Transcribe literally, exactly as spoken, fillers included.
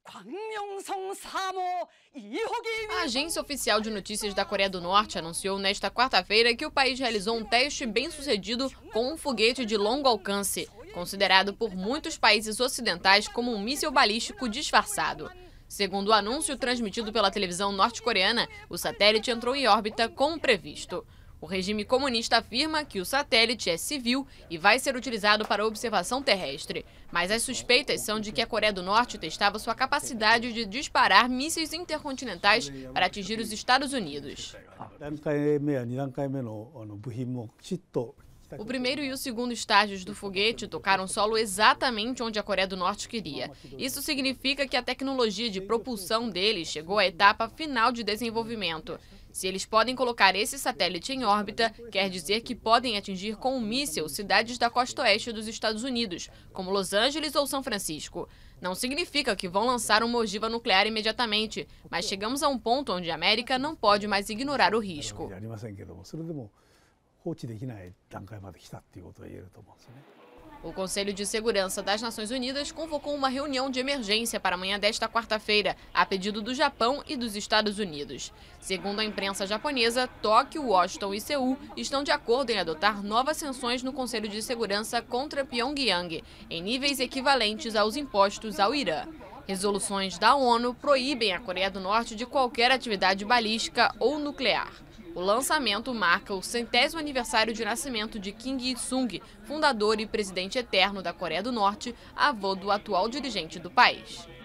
A agência oficial de notícias da Coreia do Norte anunciou nesta quarta-feira que o país realizou um teste bem-sucedido com um foguete de longo alcance, considerado por muitos países ocidentais como um míssil balístico disfarçado. Segundo o anúncio transmitido pela televisão norte-coreana, o satélite entrou em órbita como previsto. O regime comunista afirma que o satélite é civil e vai ser utilizado para observação terrestre. Mas as suspeitas são de que a Coreia do Norte testava sua capacidade de disparar mísseis intercontinentais para atingir os Estados Unidos. O primeiro e o segundo estágios do foguete tocaram solo exatamente onde a Coreia do Norte queria. Isso significa que a tecnologia de propulsão deles chegou à etapa final de desenvolvimento. Se eles podem colocar esse satélite em órbita, quer dizer que podem atingir com um míssil cidades da costa oeste dos Estados Unidos, como Los Angeles ou São Francisco. Não significa que vão lançar uma ogiva nuclear imediatamente, mas chegamos a um ponto onde a América não pode mais ignorar o risco. O Conselho de Segurança das Nações Unidas convocou uma reunião de emergência para amanhã desta quarta-feira, a pedido do Japão e dos Estados Unidos. Segundo a imprensa japonesa, Tóquio, Washington e Seul estão de acordo em adotar novas sanções no Conselho de Segurança contra Pyongyang, em níveis equivalentes aos impostos ao Irã. Resoluções da ONU proíbem a Coreia do Norte de qualquer atividade balística ou nuclear. O lançamento marca o centésimo aniversário de nascimento de Kim Il-sung, fundador e presidente eterno da Coreia do Norte, avô do atual dirigente do país.